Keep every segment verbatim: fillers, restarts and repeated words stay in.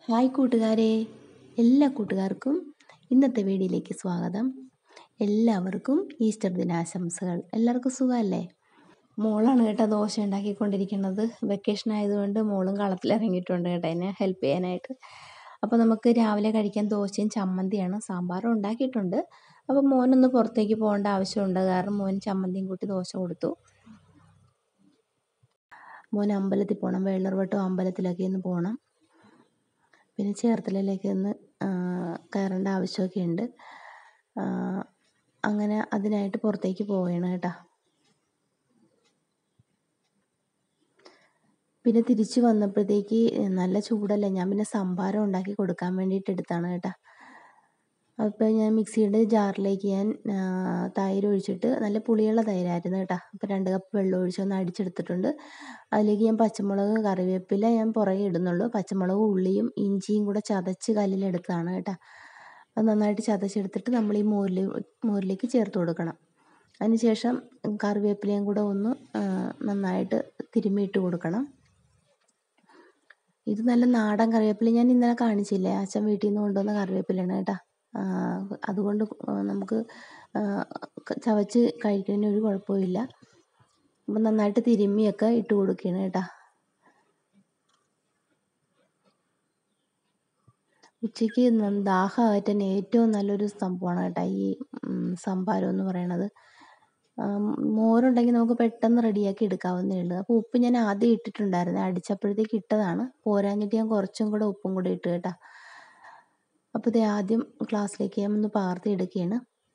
Hi കൂട്ടുകാരെ, എല്ലാ കൂട്ടുകാർക്കും ഇന്നത്തെ വീഡിയോയിലേക്ക് സ്വാഗതം. എല്ലാവർക്കും ഈസ്റ്റർ ദിനാശംസകൾ. എല്ലാവർക്കും സുഖമല്ലേ? മോളാണ് കേട്ടോ ദോശ ഉണ്ടാക്കിക്കൊണ്ടിരിക്കുന്നത്. വെക്കേഷൻ ആയതുകൊണ്ട് മോളും കളത്തിലിറങ്ങിയിട്ടുണ്ട് കേട്ടോ എന്നെ ഹെൽപ്പ് ചെയ്യാനായിട്ട്. അപ്പോൾ നമുക്ക് രാവിലെ കഴിക്കാൻ ദോശയും ചമ്മന്തിയാണ്. സാമ്പാറും ഉണ്ടാക്കിയിട്ടുണ്ട്. അപ്പോൾ മോനൊന്ന് പുറത്തേക്ക് പോകേണ്ട ആവശ്യമുണ്ട്, കാരണം മോൻ ചമ്മന്തിയും കൂട്ടി ദോശ കൊടുത്തു. മോൻ അമ്പലത്തിൽ പോകണം, വേളർവട്ടം അമ്പലത്തിലൊക്കെ ഒന്ന് പോകണം. പിന്നെ ചേർത്തലയിലേക്ക് ഒന്ന് കയറേണ്ട ആവശ്യമൊക്കെ ഉണ്ട്. അങ്ങനെ അതിനായിട്ട് പുറത്തേക്ക് പോവുകയാണ് കേട്ടോ. പിന്നെ തിരിച്ച് വന്നപ്പോഴത്തേക്ക് നല്ല ചൂടല്ലേ, ഞാൻ പിന്നെ സംഭാരം ഉണ്ടാക്കി കൊടുക്കാൻ വേണ്ടിയിട്ട് എടുത്താണ് കേട്ടോ. അപ്പോൾ ഞാൻ മിക്സിയുടെ ജാറിലേക്ക് ഞാൻ തൈര് ഒഴിച്ചിട്ട്, നല്ല പുളിയുള്ള തൈരായിരുന്നു കേട്ടോ. അപ്പോൾ രണ്ട് കപ്പ് വെള്ളം ഒഴിച്ച് ഒന്ന് അടിച്ചെടുത്തിട്ടുണ്ട്. അതിലേക്ക് ഞാൻ പച്ചമുളക്, കറിവേപ്പില ഞാൻ പുറകെ ഇടുന്നുള്ളൂ. പച്ചമുളകും ഉള്ളിയും ഇഞ്ചിയും കൂടെ ചതച്ച് കല്ലിലെടുത്താണ് കേട്ടോ. അത് നന്നായിട്ട് ചതച്ചെടുത്തിട്ട് നമ്മൾ ഈ മോരിൽ മോരിലേക്ക് ചേർത്ത് കൊടുക്കണം. അതിനുശേഷം കറിവേപ്പിലയും കൂടെ ഒന്ന് നന്നായിട്ട് തിരുമ്മിയിട്ട് കൊടുക്കണം. ഇത് നല്ല നാടൻ കറിവേപ്പില, ഞാൻ ഇന്നലെ കാണിച്ചില്ലേ, അച്ഛൻ വീട്ടിൽ നിന്ന് കൊണ്ടുവന്ന കറിവേപ്പിലയാണ് കേട്ടോ. അതുകൊണ്ട് നമുക്ക് ചവച്ച് കഴിക്കുന്നതിന് ഒരു കുഴപ്പമില്ല. അപ്പം നന്നായിട്ട് തിരുമ്മിയൊക്കെ ഇട്ട് കൊടുക്കുകയാണ് കേട്ടോ. ഉച്ചയ്ക്ക് ദാഹമായിട്ട് ഏറ്റവും നല്ലൊരു സംഭവമാണ് കേട്ടോ ഈ സംഭാരം എന്ന് പറയണത്. മോരുണ്ടെങ്കിൽ നമുക്ക് പെട്ടെന്ന് റെഡിയാക്കി എടുക്കാവുന്നേ ഉള്ളൂ. അപ്പോൾ ഉപ്പ് ഞാൻ ആദ്യം ഇട്ടിട്ടുണ്ടായിരുന്നു, അടിച്ചപ്പോഴത്തേക്ക് ഇട്ടതാണ്. പോരാഞ്ഞിട്ട് ഞാൻ കുറച്ചും കൂടെ ഉപ്പും കൂടെ ഇട്ട് കേട്ടോ. അപ്പോൾ ഇത് ആദ്യം ക്ലാസ്സിലേക്ക് ഞാൻ ഒന്ന് പകർത്തി എടുക്കുകയാണ്.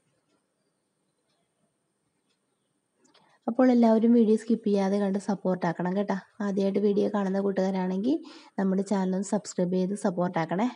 അപ്പോൾ എല്ലാവരും വീഡിയോ സ്കിപ്പ് ചെയ്യാതെ കണ്ട് സപ്പോർട്ടാക്കണം കേട്ടോ. ആദ്യമായിട്ട് വീഡിയോ കാണുന്ന കൂട്ടുകാരാണെങ്കിൽ നമ്മുടെ ചാനൽ ഒന്ന് സബ്സ്ക്രൈബ് ചെയ്ത് സപ്പോർട്ടാക്കണേ.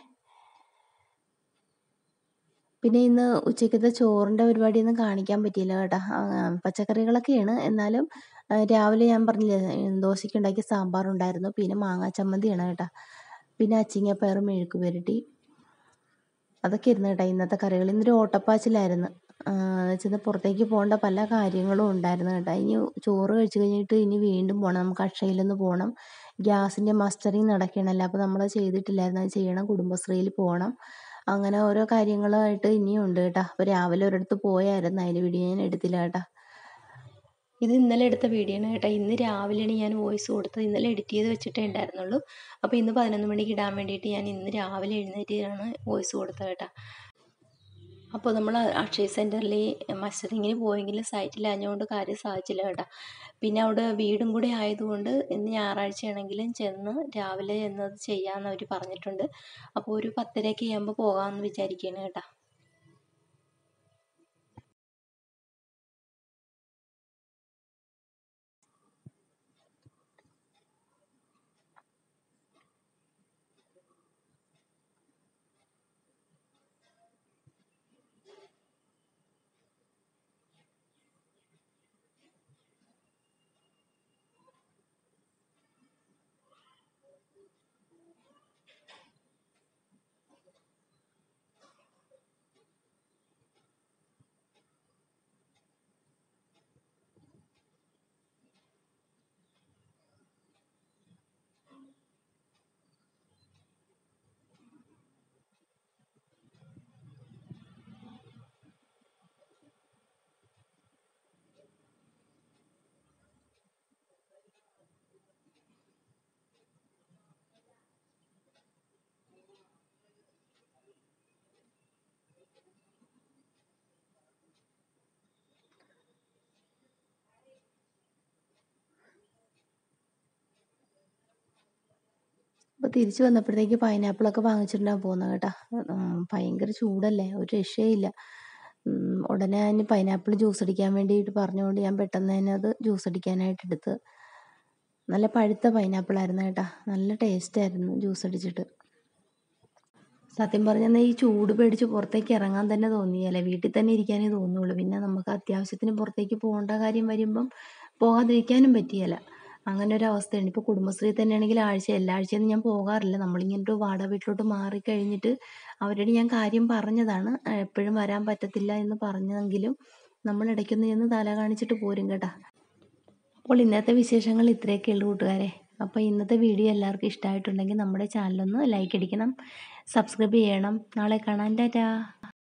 പിന്നെ ഇന്ന് ഉച്ചയ്ക്കത്തെ ചോറിൻ്റെ പരിപാടിയൊന്നും കാണിക്കാൻ പറ്റിയില്ല കേട്ടോ. പച്ചക്കറികളൊക്കെയാണ്, എന്നാലും രാവിലെ ഞാൻ പറഞ്ഞില്ലേ ദോശയ്ക്ക് ഉണ്ടാക്കിയ സാമ്പാറുണ്ടായിരുന്നു. പിന്നെ മാങ്ങാ ചമ്മന്തിയാണ് കേട്ടോ. പിന്നെ അച്ചിങ്ങപ്പയറും മെഴുക്ക് പുരട്ടി, അതൊക്കെ ഇരുന്ന് കേട്ടോ ഇന്നത്തെ കറികൾ. ഇന്നൊരു ഓട്ടപ്പാച്ചിലായിരുന്നു. വെച്ചാൽ പുറത്തേക്ക് പോകേണ്ട പല കാര്യങ്ങളും ഉണ്ടായിരുന്നു കേട്ടോ. ഇനി ചോറ് കഴിച്ച് കഴിഞ്ഞിട്ട് ഇനി വീണ്ടും പോകണം, നമുക്ക് അക്ഷയയിലൊന്ന് പോകണം. ഗ്യാസിൻ്റെ മസ്റ്ററിങ് നടക്കണമല്ലോ, അപ്പോൾ നമ്മൾ ചെയ്തിട്ടില്ലായിരുന്നു, അത് ചെയ്യണം. കുടുംബശ്രീയിൽ പോകണം. അങ്ങനെ ഓരോ കാര്യങ്ങളായിട്ട് ഇനിയും ഉണ്ട് കേട്ടോ. അപ്പോൾ രാവിലെ ഒരിടത്ത് പോയായിരുന്നു, അതിൻ്റെ വീഡിയോ ഞാൻ എടുത്തില്ല കേട്ടോ. ഇത് ഇന്നലെ എടുത്ത വീഡിയോ ആണ് കേട്ടോ. ഇന്ന് രാവിലെയാണ് ഞാൻ വോയിസ് കൊടുത്തത്. ഇന്നലെ എഡിറ്റ് ചെയ്ത് വെച്ചിട്ടേ ഉണ്ടായിരുന്നുള്ളൂ. അപ്പോൾ ഇന്ന് പതിനൊന്ന് മണിക്ക് ഇടാൻ വേണ്ടിയിട്ട് ഞാൻ ഇന്ന് രാവിലെ എഴുന്നേറ്റാണ് വോയിസ് കൊടുത്തത് കേട്ടോ. അപ്പോൾ നമ്മൾ അക്ഷയ സെൻറ്ററിൽ മസ്റ്ററിങ്ങിന് പോയെങ്കിലും സൈറ്റിലഞ്ഞുകൊണ്ട് കാര്യം സാധിച്ചില്ല കേട്ടോ. പിന്നെ അവിടെ വീടും കൂടെ ആയതുകൊണ്ട് ഇന്ന് ഞായറാഴ്ചയാണെങ്കിലും ചെന്ന് രാവിലെ എന്നത് ചെയ്യാമെന്ന് അവർ പറഞ്ഞിട്ടുണ്ട്. അപ്പോൾ ഒരു പത്തരയൊക്കെ ആകുമ്പോൾ പോകാമെന്ന് വിചാരിക്കുകയാണ് കേട്ടോ. അപ്പോൾ തിരിച്ച് വന്നപ്പോഴത്തേക്ക് പൈനാപ്പിളൊക്കെ വാങ്ങിച്ചിട്ടുണ്ടാകും പോകുന്നത് കേട്ടോ. ഭയങ്കര ചൂടല്ലേ, ഒരു രക്ഷയില്ല. ഉടനെ തന്നെ പൈനാപ്പിൾ ജ്യൂസ് അടിക്കാൻ വേണ്ടിയിട്ട് പറഞ്ഞുകൊണ്ട് ഞാൻ പെട്ടെന്ന് തന്നെ അത് ജ്യൂസ് അടിക്കാനായിട്ട് എടുത്ത്. നല്ല പഴുത്ത പൈനാപ്പിളായിരുന്നു കേട്ടോ, നല്ല ടേസ്റ്റായിരുന്നു ജ്യൂസ് അടിച്ചിട്ട്. സത്യം പറഞ്ഞാൽ ഈ ചൂട് പേടിച്ച് പുറത്തേക്ക് ഇറങ്ങാൻ തന്നെ തോന്നിയല്ലേ, വീട്ടിൽ തന്നെ ഇരിക്കാനേ തോന്നുള്ളൂ. പിന്നെ നമുക്ക് അത്യാവശ്യത്തിന് പുറത്തേക്ക് പോകേണ്ട കാര്യം വരുമ്പം പോകാതിരിക്കാനും പറ്റിയല്ല. അങ്ങനെ ഒരു അവസ്ഥയാണ്. ഇപ്പോൾ കുടുംബശ്രീ തന്നെയാണെങ്കിൽ ആഴ്ച എല്ലാ ആഴ്ചയൊന്നും ഞാൻ പോകാറില്ല. നമ്മളിങ്ങനെ ഒരു വാടക വീട്ടിലോട്ട് മാറിക്കഴിഞ്ഞിട്ട് അവരോട് ഞാൻ കാര്യം പറഞ്ഞതാണ്, എപ്പോഴും വരാൻ പറ്റത്തില്ല എന്ന് പറഞ്ഞെങ്കിലും നമ്മൾ ഇടയ്ക്കൊന്ന് ചെന്ന് തല കാണിച്ചിട്ട് പോരും കേട്ടോ. അപ്പോൾ ഇന്നത്തെ വിശേഷങ്ങൾ ഇത്രയൊക്കെ ഉള്ളൂ കൂട്ടുകാരെ. അപ്പോൾ ഇന്നത്തെ വീഡിയോ എല്ലാവർക്കും ഇഷ്ടമായിട്ടുണ്ടെങ്കിൽ നമ്മുടെ ചാനലൊന്ന് ലൈക്ക് അടിക്കണം, സബ്സ്ക്രൈബ് ചെയ്യണം. നാളെ കാണാം. ടാറ്റാ.